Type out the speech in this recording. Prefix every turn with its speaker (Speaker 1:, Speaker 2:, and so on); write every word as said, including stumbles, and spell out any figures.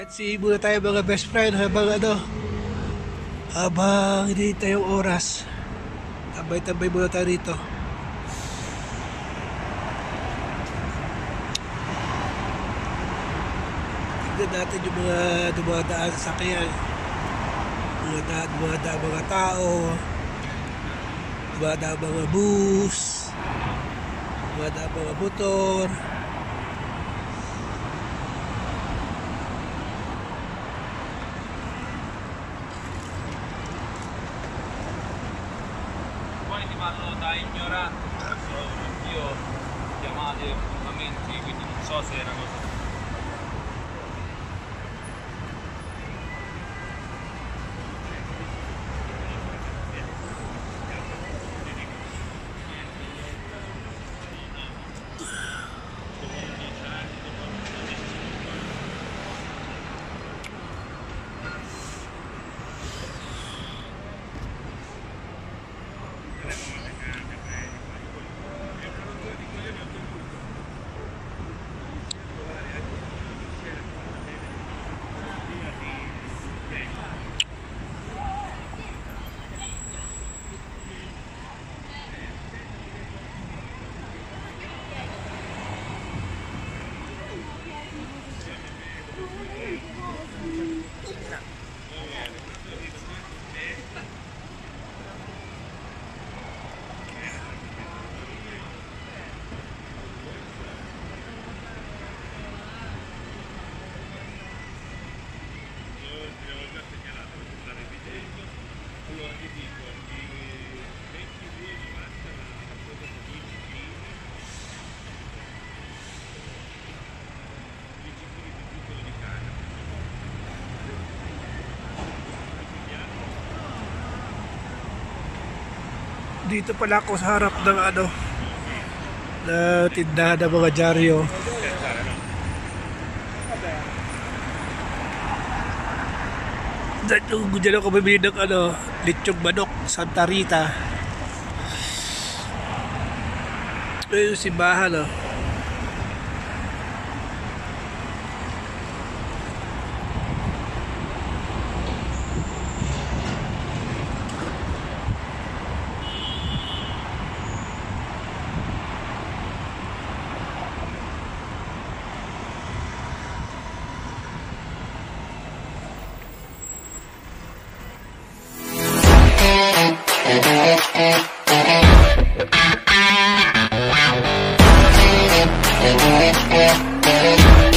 Speaker 1: At si muna tayo mga best friend habang ano, habang hindi tayong oras. Tambay-tambay muna tayo rito. Tignan natin yung mga dumadaan sa sakyan. Mga daan, mga daan, mga tao. Mga daan, mga bus. Mga daan, mga motor.
Speaker 2: Fanno da ignorante, io chiamate appuntamenti, quindi non so se è una cosa.
Speaker 1: Dito pala ako sa harap ng ano na tindahan ng mga dyaryo. Diyan ako bumili ng ano, lechong manok, Santa Rita. Ito yung simbahan, oh.
Speaker 3: Yeah.